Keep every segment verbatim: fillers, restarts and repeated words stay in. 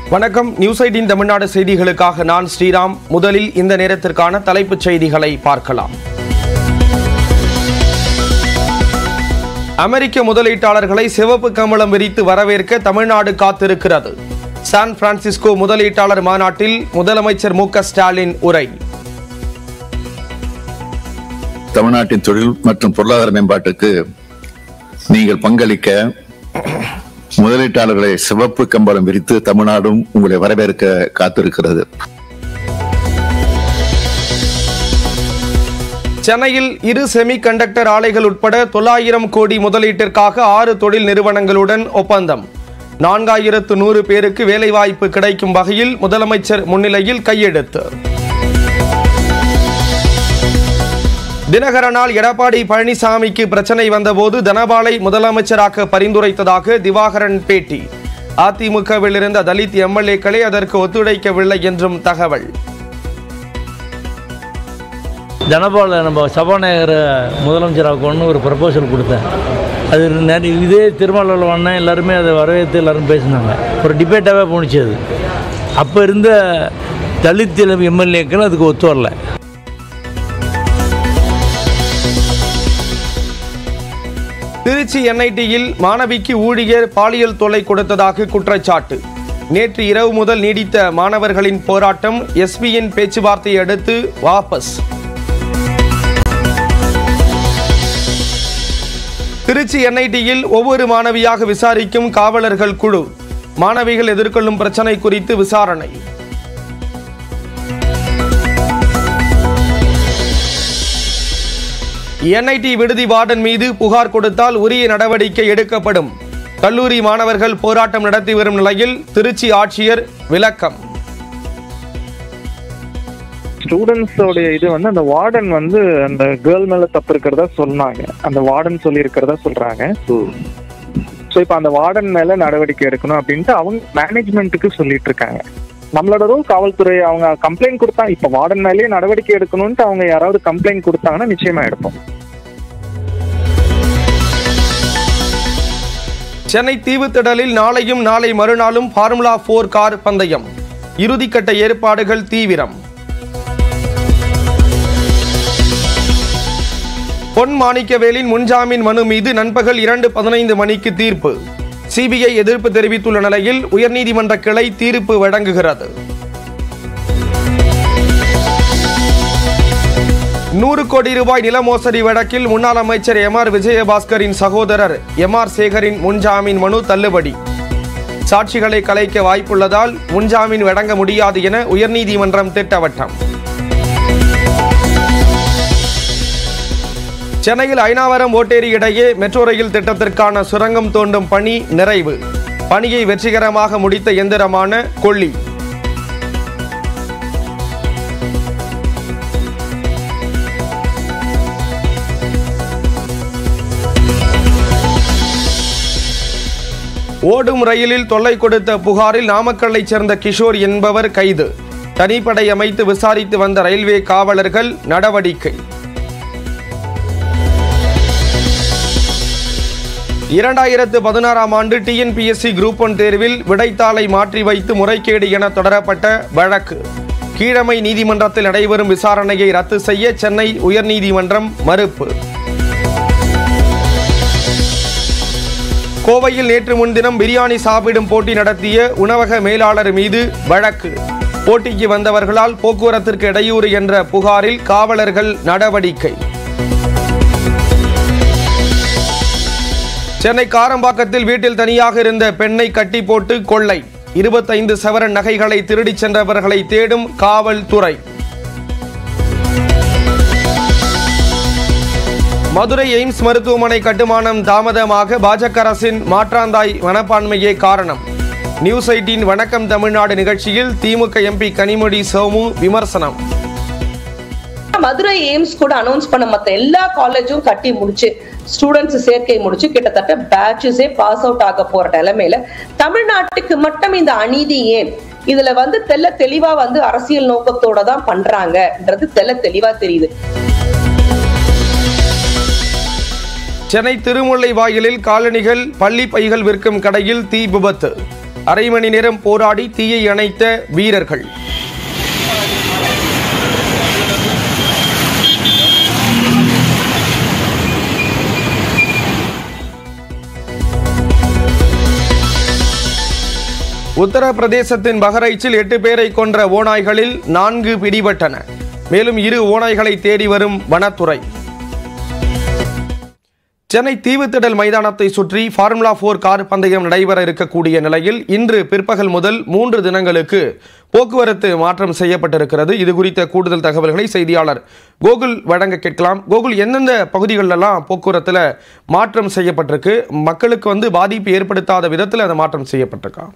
வணக்கம். News eighteen Tamil Nadu செய்திகளுக்காக நான் ஸ்ரீராம். முதலில் இந்த நேரத்திற்கான தலைப்புச் செய்திகளை பார்க்கலாம். அமெரிக்க முதலீட்டாளர்களை சிவப்பு கம்பளம் விரித்து வரவேற்க தமிழ்நாடு காத்திருக்கிறது. சான் பிரான்சிஸ்கோ முதலீட்டாளர் மாநாட்டில் முதலமைச்சர் மு க ஸ்டாலின் உரை. தமிழ்நாட்டின் தொழில் மற்றும் பொருளாதார மேம்பாட்டுக்கு நீங்கள் பங்களிக்க முதலீட்டாளர்களை சிவப்பு கம்பளம் விரித்து தமிழ்நாடும் உங்களை வரவேற்க காத்திருக்கிறது. சென்னையில் இரு செமி கண்டக்டர் ஆலைகள் உட்பட தொள்ளாயிரம் கோடி முதலீட்டிற்காக ஆறு தொழில் நிறுவனங்களுடன் ஒப்பந்தம். நான்காயிரத்து நூறு பேருக்கு வேலைவாய்ப்பு கிடைக்கும் வகையில் முதலமைச்சர் முன்னிலையில் கையெழுத்து. தினகரனால் எடப்பாடி பழனிசாமிக்கு பிரச்சனை வந்தபோது தனபாலை முதலமைச்சராக பரிந்துரைத்ததாக திவாகரன் பேட்டி. அதிமுகவில் இருந்த தலித் எம்எல்ஏக்களே அதற்கு ஒத்துழைக்கவில்லை என்றும் தகவல். தனபாலை நம்ம சபாநாயகர் முதலமைச்சராக ஒன்று ஒரு ப்ரப்போசல் கொடுத்தேன். அது நிறைய இதே திருமாவளவன் வந்தேன், எல்லாருமே அதை வரவேற்று எல்லாரும் பேசினாங்க. ஒரு டிபேட்டாகவே போணுச்சு. அது அப்போ இருந்த தலித் எம்எல்ஏக்கள் அதுக்கு ஒத்து வரல. திருச்சி என்ஐடியில் மாணவிக்கு ஊழியர் பாலியல் தொல்லை கொடுத்ததாக குற்றச்சாட்டு. நேற்று இரவு முதல் நீடித்த மாணவர்களின் போராட்டம் எஸ்பியின் பேச்சுவார்த்தையை அடுத்து வாபஸ். திருச்சி என்ஐடியில் ஒவ்வொரு மாணவியாக விசாரிக்கும் காவலர்கள் குழு. மாணவிகள் எதிர்கொள்ளும் பிரச்சனை குறித்து விசாரணை. என்ஐடி விடுதி வார்டன் மீது புகார் கொடுத்தால் உரிய நடவடிக்கை எடுக்கப்படும். கல்லூரி மாணவர்கள் போராட்டம் நடத்தி வரும் நிலையில் திருச்சி ஆட்சியர் விளக்கம். ஸ்டூடெண்ட்ஸோடைய இது வந்து அந்த வார்டன் வந்து அந்த கேர்ள் மேல தப்பு இருக்கிறதா சொன்னாங்க. அந்த வார்டன் சொல்லி இருக்கிறதா சொல்றாங்க. ஸோ இப்போ அந்த வார்டன் மேல நடவடிக்கை எடுக்கணும் அப்படின்ட்டு அவங்க மேனேஜ்மெண்ட்டுக்கு சொல்லிட்டு இருக்காங்க. நம்மளோட ரோல் காவல்துறை அவங்க கம்ப்ளைண்ட் கொடுத்தா இப்போ வார்டன் மேலேயே நடவடிக்கை எடுக்கணும்ட்டு அவங்க யாராவது கம்ப்ளைண்ட் கொடுத்தாங்கன்னா நிச்சயமா எடுப்போம். சென்னை தீவுத்திடலில் நாளையும் நாளை மறுநாளும் ஃபார்முலா போர் கார் பந்தயம். இறுதிக்கட்ட ஏற்பாடுகள் தீவிரம். பொன் மாணிக்கவேலின் முன்ஜாமீன் மனு மீது நண்பகல் இரண்டு பதினைந்து மணிக்கு தீர்ப்பு. சிபிஐ எதிர்ப்பு தெரிவித்துள்ள நிலையில் உயர்நீதிமன்ற கிளை தீர்ப்பு வழங்குகிறது. நூறு கோடி ரூபாய் நில மோசடி வழக்கில் முன்னாள் அமைச்சர் எம் ஆர் விஜயபாஸ்கரின் சகோதரர் எம் ஆர் சேகரின் முன்ஜாமீன் மனு தள்ளுபடி. சாட்சிகளை கலைக்க வாய்ப்புள்ளதால் முன்ஜாமீன் வழங்க முடியாது என உயர்நீதிமன்றம் திட்டவட்டம். சென்னையில் ஐனாவரம் ஓட்டேரி இடையே மெட்ரோ ரயில் திட்டத்திற்கான சுரங்கம் தோண்டும் பணி நிறைவு. பணியை வெற்றிகரமாக முடித்த எந்திரமான கொள்ளி. ஓடும் ரயிலில் தொல்லை கொடுத்த புகாரில் நாமக்கல்லைச் சேர்ந்த கிஷோர் என்பவர் கைது. தனிப்படை அமைத்து விசாரித்து வந்த ரயில்வே காவலர்கள் நடவடிக்கை. இரண்டாயிரத்து பதினாறாம் ஆண்டு டிஎன்பிஎஸ்சி குரூப் ஒன் தேர்வில் விடைத்தாளை மாற்றி வைத்து முறைகேடு என தொடரப்பட்ட வழக்கு கீழமை நீதிமன்றத்தில் நடைபெறும் விசாரணையை ரத்து செய்ய சென்னை உயர்நீதிமன்றம் மறுப்பு. கோவையில் நேற்று முன்தினம் பிரியாணி சாப்பிடும் போட்டி நடத்திய உணவக மேலாளர் மீது வழக்கு. போட்டிக்கு வந்தவர்களால் போக்குவரத்திற்கு இடையூறு என்ற புகாரில் காவலர்கள் நடவடிக்கை. சென்னை காரம்பாக்கத்தில் வீட்டில் தனியாக இருந்த பெண்ணை கட்டி போட்டு கொள்ளை. இருபத்தைந்து சவரன் நகைகளை திருடிச் சென்றவர்களை தேடும் காவல்துறை. மதுரை எய்ம்ஸ் மருத்துவமனை கட்டுமானம் தாமதமாக பாஜக அரசின் மாற்றாந்தாய் மனப்பான்மையே காரணம். நியூஸ் எய்ட்டீன் வணக்கம் தமிழ்நாடு நிகழ்ச்சியில் திமுக எம்பி கனிமொழி சோமு விமர்சனம். மதுரை எய்ம்ஸ் கூட அனௌன்ஸ் பண்ண மத்த எல்லா காலேஜும் கட்டி முடிச்சு ஸ்டூடெண்ட்ஸ் சேர்க்கை முடிச்சு கிட்டத்தட்ட பேட்சஸே பாஸ் அவுட் ஆக போற நிலைமையில தமிழ்நாட்டுக்கு மட்டும் இந்த அநீதி ஏன்? இதுல வந்து தெல்ல தெளிவா வந்து அரசியல் நோக்கத்தோட தான் பண்றாங்கன்றது தெல்ல தெளிவா தெரியுது. சென்னை திருமுல்லை வாயிலில் காலணிகள் பள்ளி பைகள் விற்கும் கடையில் தீ விபத்து. அரை மணி நேரம் போராடி தீயை அணைத்த வீரர்கள். உத்தரப்பிரதேசத்தின் பஹரைச்சில் எட்டு பேரை கொன்ற ஓநாய்களில் நான்கு பிடிபட்டன. மேலும் இரு ஓநாய்களை தேடி வரும் வனத்துறை. சென்னை தீவுத்திடல் மைதானத்தை சுற்றி ஃபார்முலா போர் கார் பந்தயம் நடைபெற இருக்கக்கூடிய நிலையில் இன்று பிற்பகல் முதல் மூன்று தினங்களுக்கு போக்குவரத்து மாற்றம் செய்யப்பட்டிருக்கிறது. இது குறித்த கூடுதல் தகவல்களை செய்தியாளர் கோகுல் வழங்க கேட்கலாம். கோகுல், எந்தெந்த பகுதிகளெல்லாம் போக்குவரத்தில் மாற்றம் செய்யப்பட்டிருக்கு? மக்களுக்கு வந்து பாதிப்பு ஏற்படுத்தாத விதத்தில் அந்த மாற்றம் செய்யப்பட்டிருக்கா?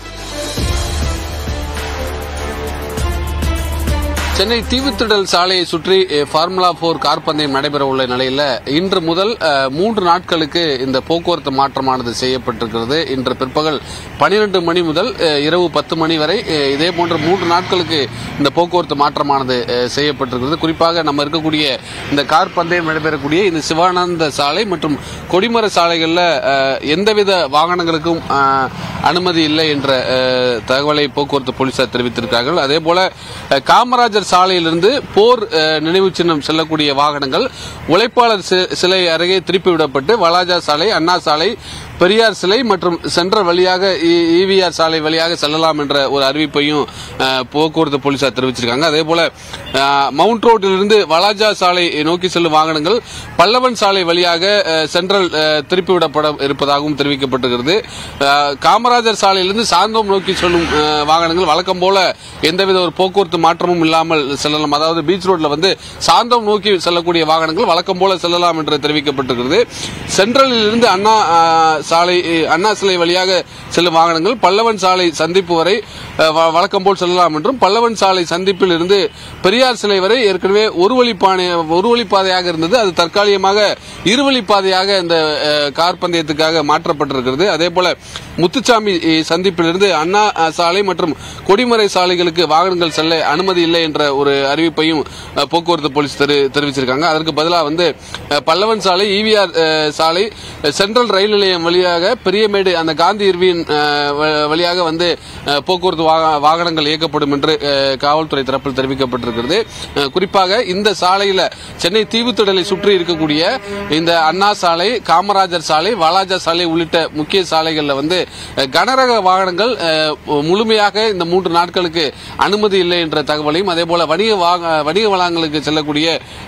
சென்னை தீவுத்திடல் சாலையை சுற்றி ஃபார்முலா போர் கார் பந்தயம் நடைபெற உள்ள நிலையில் இன்று முதல் மூன்று நாட்களுக்கு இந்த போக்குவரத்து மாற்றமானது செய்யப்பட்டிருக்கிறது. இன்று பிற்பகல் பனிரெண்டு மணி முதல் இரவு பத்து மணி வரை இதே போன்ற மூன்று நாட்களுக்கு இந்த போக்குவரத்து மாற்றமானது செய்யப்பட்டிருக்கிறது. குறிப்பாக நம்ம இருக்கக்கூடிய இந்த கார் பந்தயம் நடைபெறக்கூடிய இந்த சிவானந்த சாலை மற்றும் கொடிமர சாலைகளில் எந்தவித வாகனங்களுக்கும் அனுமதி இல்லை என்ற தகவலை போக்குவரத்து போலீசார் தெரிவித்திருக்கிறார்கள். அதே போல காமராஜர் சாலையிலிருந்து போர் நினைவு சின்னம் செல்லக்கூடிய வாகனங்கள் உழைப்பாளர் சிலை அருகே திருப்பிவிடப்பட்டு வாலாஜா சாலை, அண்ணா சாலை, பெரியார் சிலை மற்றும் சென்ட்ரல் வழியாக ஈவிஆர் சாலை வழியாக செல்லலாம் என்ற ஒரு அறிவிப்பையும் போக்குவரத்து போலீசார் தெரிவிச்சிருக்காங்க. அதே போல மவுண்ட் ரோட்டிலிருந்து வாலாஜா சாலை நோக்கி செல்லும் வாகனங்கள் பல்லவன் சாலை வழியாக சென்ட்ரல் திருப்பிவிடப்பட இருப்பதாகவும் தெரிவிக்கப்பட்டிருக்கிறது. காமராஜர் சாலையிலிருந்து சாந்தோம் நோக்கி செல்லும் வாகனங்கள் வழக்கம் போல எந்தவித ஒரு போக்குவரத்து மாற்றமும் இல்லாமல் செல்லலாம். அதாவது பீச் ரோட்ல வந்து சாந்தோம் நோக்கி செல்லக்கூடிய வாகனங்கள் வழக்கம் போல செல்லலாம் என்று தெரிவிக்கப்பட்டிருக்கிறது. சென்ட்ரலில் இருந்து அண்ணா சாலை அண்ணா சிலை வழியாக செல்லும் வாகனங்கள் பல்லவன் சாலை சந்திப்பு வரை வழக்கம் போல் செல்லலாம் என்றும், பல்லவன் சாலை சந்திப்பில் இருந்து பெரியார் சிலை வரை ஏற்கனவே ஒரு வழிப்பாதை ஒரு வழிப்பாதையாக இருந்தது, அது தற்காலிகமாக இருவழிப்பாதையாக இந்த கார் பந்தயத்துக்காக மாற்றப்பட்டிருக்கிறது. அதே போல முத்துச்சாமி சந்திப்பிலிருந்து அண்ணா சாலை மற்றும் கொடிமரை சாலைகளுக்கு வாகனங்கள் செல்ல அனுமதி இல்லை என்ற ஒரு அறிவிப்பையும் போக்குவரத்து போலீஸ் தெரிவிச்சிருக்காங்க. அதற்கு பதிலாக வந்து பல்லவன் சாலை, ஈவிஆர் சாலை, சென்ட்ரல் ரயில் நிலையம் வழியாக பெரியமேடு அந்த காந்தி இர்வின் வழியாக வந்து போக்குவரத்து வாகனங்கள் இயக்கப்படும் என்று காவல்துறை தரப்பில் தெரிவிக்கப்பட்டிருக்கிறது. குறிப்பாக இந்த சாலையில் சென்னை தீவுத்திடலை சுற்றி இருக்கக்கூடிய இந்த அண்ணா சாலை, காமராஜர் சாலை, வாலாஜா சாலை உள்ளிட்ட முக்கிய சாலைகளில் வந்து கனரக வாகனங்கள் முழுமையாக இந்த மூன்று நாட்களுக்கு அனுமதி இல்லை என்ற தகவலையும், அதே போல வணிக வணிக வளாகங்களுக்கு செல்லக்கூடிய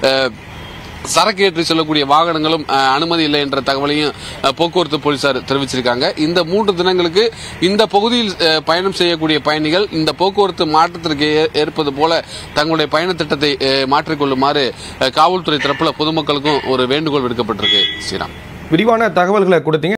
சரக்கு ஏற்றி செல்லக்கூடிய வாகனங்களும் அனுமதி இல்லை என்ற தகவலையும் போக்குவரத்து போலீசார் தெரிவிச்சிருக்காங்க. இந்த மூன்று தினங்களுக்கு இந்த பகுதியில் பயணம் செய்யக்கூடிய பயணிகள் இந்த போக்குவரத்து மாற்றத்திற்கு ஏற்பது போல தங்களுடைய பயண திட்டத்தை மாற்றிக்கொள்ளுமாறு காவல்துறை தரப்புல பொதுமக்களுக்கும் ஒரு வேண்டுகோள் விடுக்கப்பட்டிருக்கு. ஸ்ரீராம், விரிவான தகவல்களை கொடுத்தீங்க.